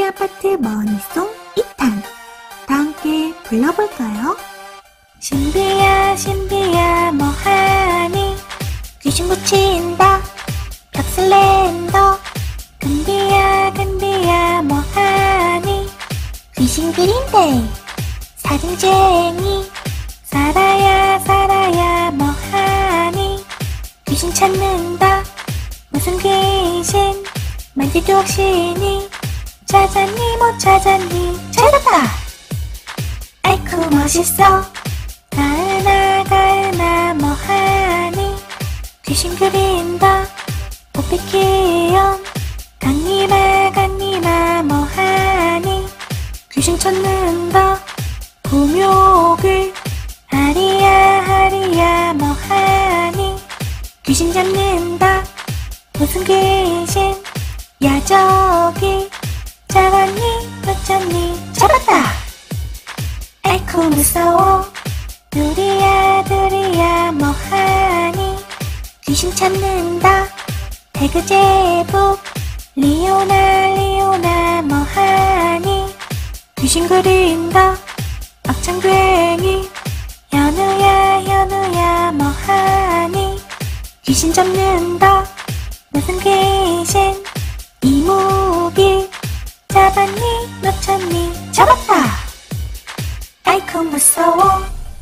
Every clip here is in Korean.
아파트 머니송 2탄 다 함께 불러볼까요? 신비야 신비야 뭐하니 귀신 붙인다 벽슬랜더 근비야 근비야 뭐하니 귀신 그린데 사진쟁이 살아야 살아야 뭐하니 귀신 찾는다 무슨 귀신 만지도 없이니 찾았니 못 찾았니 찾았다 아이쿠 멋있어 가은아 가은아 뭐하니 귀신 그린다 오피키온 간니마 간니마 뭐하니 귀신 찾는다 구묘글 하리야 하리야 뭐하니 귀신 잡는다 무슨 귀신 야 저기 잡았니 놓쳤니 잡았다 아이쿠 무서워 둘이야 둘이야 뭐하니 귀신 찾는다 배그 제복 리오나 리오나 뭐하니 귀신 그린다 악창괭이 현우야 현우야 뭐하니 귀신 잡는다 무슨 귀신 이무길 잡았니 놓쳤니 잡았다 아이쿠 무서워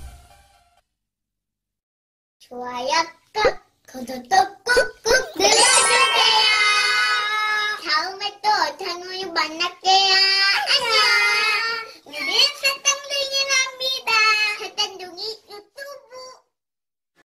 좋아요 꾹 구독도 꾹꾹 눌러주세요. 다음에 또 어떤 우유 만날게요. 안녕.